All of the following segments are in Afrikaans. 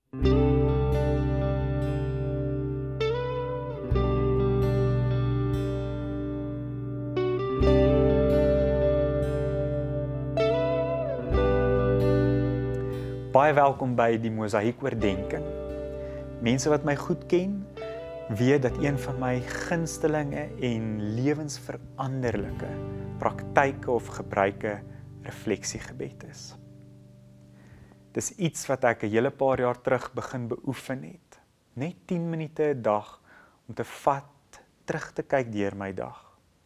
Baie welkom by die Mosaïek oordenking. Mense wat my goed ken, weet dat een van my gunstelinge en lewensveranderlike praktyke of gebruike refleksiegebed is. Dis iets wat ek 'n hele paar jaar terug begin beoefen het. Net 10 minute 'n dag om te vat, terug te kyk deur my dag.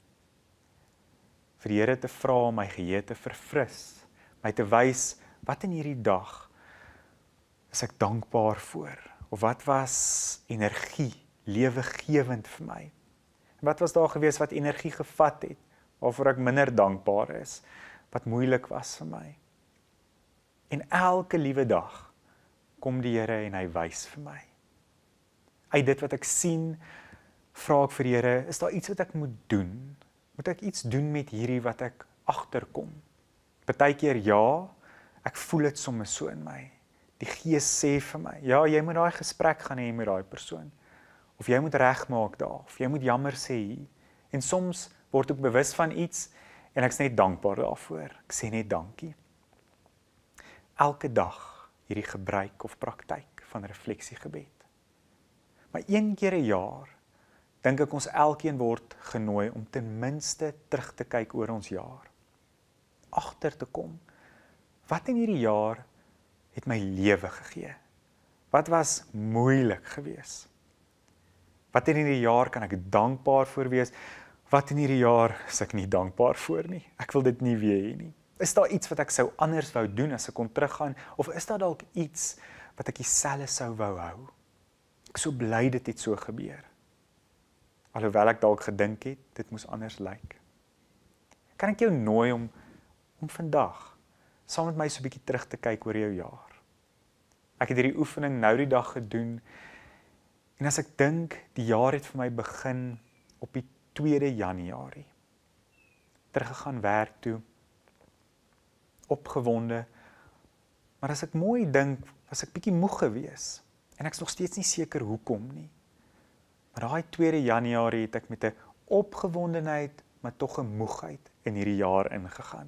Vir die Here te vra om my geheue te verfris, my te wys wat in hierdie dag is ek dankbaar voor, of wat was energie, lewegewend vir my. En wat was daar gewees wat energie gevat het, waarvoor ek minder dankbaar is, wat moeilik was vir my. En elke liewe dag kom die Here en hy wys vir my. Uit dit wat ek sien, vra ek vir die Here, is daar iets wat ek moet doen? Moet ek iets doen met hierdie wat ek agterkom? Partykeer ja, ek voel dit soms so in my. Die Gees sê vir my, ja, jy moet daai gesprek gaan hê met daai persoon. Of jy moet regmaak daar, of jy moet jammer sê hier. En soms word ek bewus van iets en ek's net dankbaar daarvoor. Ek sê net dankie. Elke dag hierdie gebruik of praktyk van refleksiegebed. Maar een keer 'n jaar dink ek ons elkeen word genooi om ten minste terug te kyk oor ons jaar. Agter te kom. Wat in hierdie jaar het my lewe gegee? Wat was moeilik geweest? Wat in hierdie jaar kan ek dankbaar voor wees? Wat in hierdie jaar is ek nie dankbaar voor nie? Ek wil dit nie weer hê nie. Is daar iets wat ek sou anders wou doen as ek kon teruggaan? Of is daar dalk iets wat ek dieselfde sou wou hou? Ek is so bly dit het so gebeur. Alhoewel ek dalk gedink het, dit moes anders lyk. Kan ek jou nooi om vandag saam met my so 'n bietjie terug te kyk oor jou jaar. Ek het hierdie oefening nou die dag gedoen, en as ek dink, die jaar het vir my begin op die 2 Januarie. Teruggegaan werk toe, opgewonde, maar as ek mooi dink, was ek bietjie moeg gewees, en ek is nog steeds nie seker hoekom nie. Maar daai 2 Januarie het ek met 'n opgewondenheid, maar tog 'n moegheid in hierdie jaar ingegaan.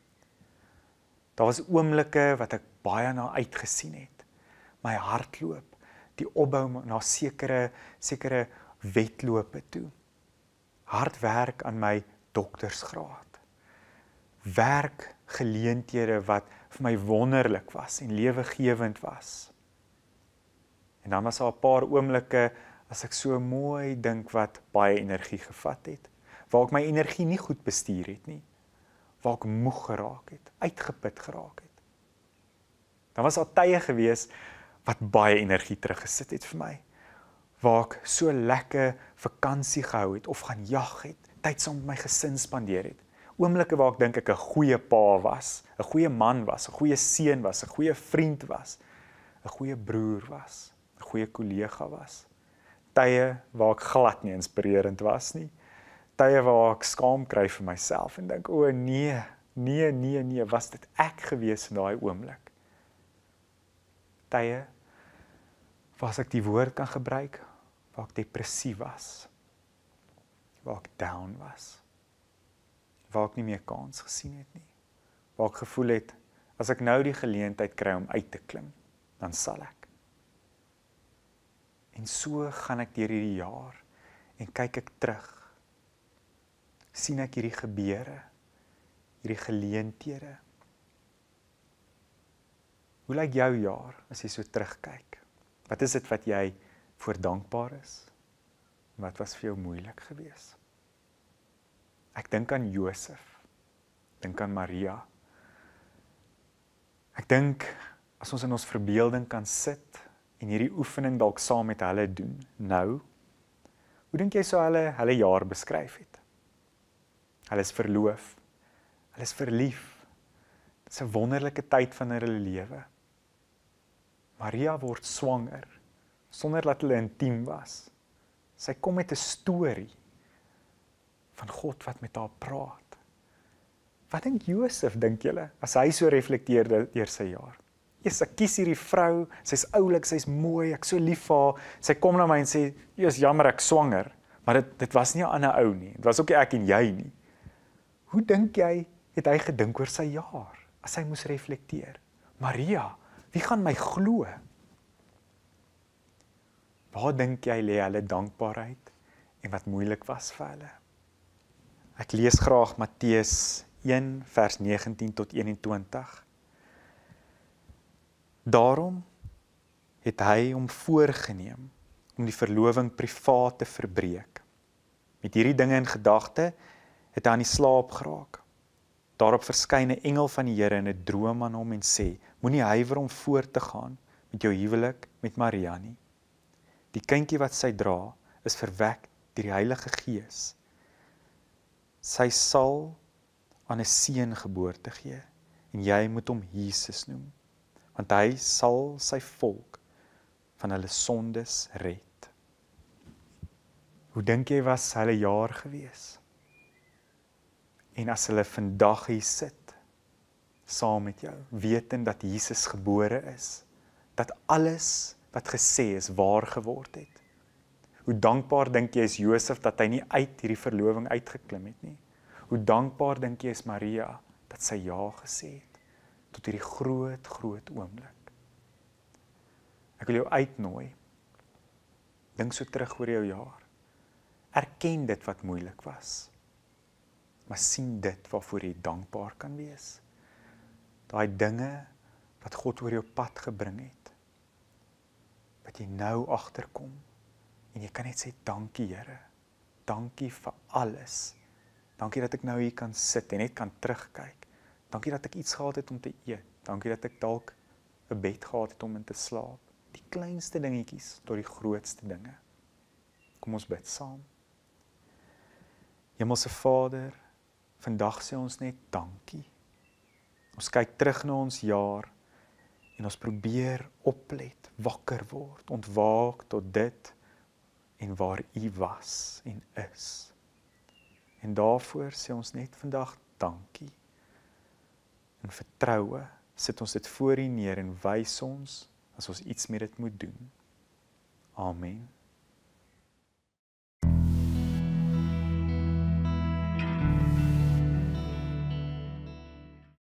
Daar was oomblikke wat ek baie na uitgesien het. My hardloop, die opbou na sekere wedlope toe. Hard werk aan my doktersgraad. Werkgeleenthede wat vir my wonderlik was en lewegewend was. En dan was daar 'n paar oomblikke as ek so mooi dink wat baie energie gevat het, waar ek my energie nie goed bestuur het nie. Waar ek moeg geraak het, uitgeput geraak het. Dan was daar tye gewees wat baie energie teruggesit het vir my, waar ek so lekker vakansie gehou het, of gaan jag het, tyd saam met my gesin spandeer het. Oomblikke waar ek dink ek 'n goeie pa was, 'n goeie man was, 'n goeie seun was, 'n goeie vriend was, 'n goeie broer was, 'n goeie kollega was. Tye waar ek glad nie inspirerend was nie. Tye waar ek skaam kry vir myself en dink, o nee, was dit ek gewees in daai oomblik? Tye waar as ek die woord kan gebruik, waar ek depressief was, waar ek down was, waar ek nie meer kans gesien het nie, waar ek gevoel het, as ek nou die geleentheid kry om uit te klim, dan sal ek. En so gaan ek deur hierdie jaar en kyk ek terug. Sien ek hierdie gebeure, hierdie geleenthede. Hoe lyk jou jaar as jy so terugkyk? Wat is dit wat jy voor dankbaar is? Wat was vir jou moeilik geweest? Ek dink aan Josef, dink aan Maria. Ek dink as ons in ons verbeelding kan sit en hierdie oefening dalk saam met hulle doen, nou, hoe dink jy sou hulle jaar beskryf het? Hulle is verloof, hulle is verlief. Dit is 'n wonderlike tyd van hulle lewe. Maria word swanger, sonder dat hulle intiem was. Sy kom met 'n storie van God wat met haar praat. Wat dink Josef, dink julle, as hy so reflekteer deur sy jaar? Yes, ek kies hierdie vrou, sy's oulik, sy's mooi, ek's so lief vir haar. Sy kom na my en sê, "Jesus, jammer, ek's swanger." Maar dit was nie 'n ander ou nie. Dit was ook nie ek en jy nie. Hoe dink jy het hy gedink oor sy jaar as hy moes reflekteer? Maria, wie gaan my glo? Waar dink jy lê hulle dankbaarheid en wat moeilik was vir hulle? Ek lees graag Matteus 1 vers 19 tot 21. Daarom het hy hom voorgeneem om die verloving privaat te verbreek. Met hierdie dinge in gedagte het hy aan die slaap geraak. Daarop verskyn 'n engel van die Here in 'n droom aan hom en sê, moenie huiwer om voort te gaan met jou huwelik met Maria nie. Die kindjie wat sy dra, is verwek deur die Heilige Gees. Sy sal aan 'n seun geboorte gee en jy moet hom Jesus noem, want hy sal sy volk van hulle sondes red. Hoe dink jy was hulle jaar gewees? En as hulle vandag hier sit, saam met jou, wetend dat Jesus gebore is, dat alles wat gesê is waar geword het. Hoe dankbaar dink jy is Josef dat hy nie uit hierdie verloving uitgeklim het nie? Hoe dankbaar dink jy is Maria dat sy ja gesê het tot hierdie groot oomblik? Ek wil jou uitnooi. Dink so terug oor jou jaar. Erken dit wat moeilik was. Maar sien dit waarvoor jy dankbaar kan wees. Daai dinge wat God oor jou pad gebring het. Wat jy nou agterkom. En jy kan net sê, dankie Here. Dankie vir alles. Dankie dat ek nou hier kan sit en net kan terugkyk. Dankie dat ek iets gehad het om te eet. Dankie dat ek dalk 'n bed gehad het om in te slaap. Die kleinste dingetjies tot die grootste dinge. Kom ons bid saam. Hemelse Vader, vandag sê ons net dankie. Ons kyk terug na ons jaar en ons probeer oplet, wakker word, ontwaak tot dit en waar U was en is. En daarvoor sê ons net vandag dankie. In vertroue sit ons dit voor U neer en wys ons as ons iets met dit moet doen. Amen.